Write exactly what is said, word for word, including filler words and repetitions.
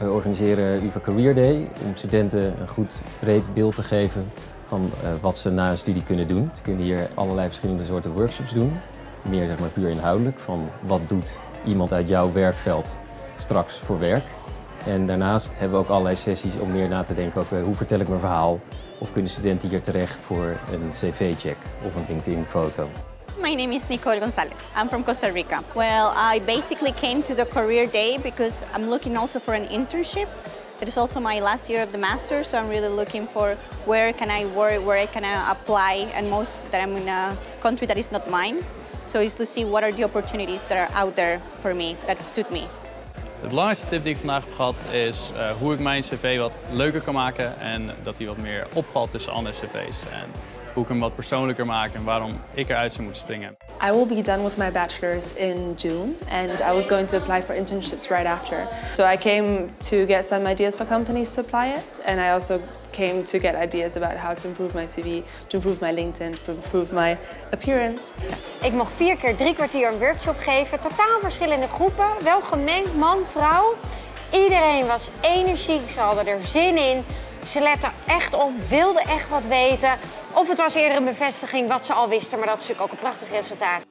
We organiseren U vA Career Day om studenten een goed breed beeld te geven van uh, wat ze na een studie kunnen doen. Ze kunnen hier allerlei verschillende soorten workshops doen. Meer zeg maar puur inhoudelijk, van wat doet iemand uit jouw werkveld straks voor werk. En daarnaast hebben we ook allerlei sessies om meer na te denken over hoe vertel ik mijn verhaal. Of kunnen studenten hier terecht voor een cv-check of een LinkedIn-foto. My name is Nicole Gonzalez. I'm from Costa Rica. Well, I basically came to the career day because I'm looking also for an internship. It is also my last year of the master, so I'm really looking for where can I work, where I can apply, and most that I'm in a country that is not mine. So it's to see what are the opportunities that are out there for me, that suit me. De belangrijkste tip die ik vandaag heb gehad is uh, hoe ik mijn cv wat leuker kan maken en dat hij wat meer opvalt tussen andere cv's. En hoe ik hem wat persoonlijker maak en waarom ik eruit zou moeten springen. I will be done with my bachelor's in June and I was going to apply for internships right after. So I came to get some ideas for companies to apply it, and I also came to get ideas about how to improve my C V, to improve my LinkedIn, to improve my appearance. Ik mocht vier keer drie kwartier een workshop geven, totaal verschillende groepen, wel gemengd, man, vrouw. Iedereen was energiek, ze hadden er zin in. Ze letten echt op, wilden echt wat weten. Of het was eerder een bevestiging wat ze al wisten, maar dat is natuurlijk ook een prachtig resultaat.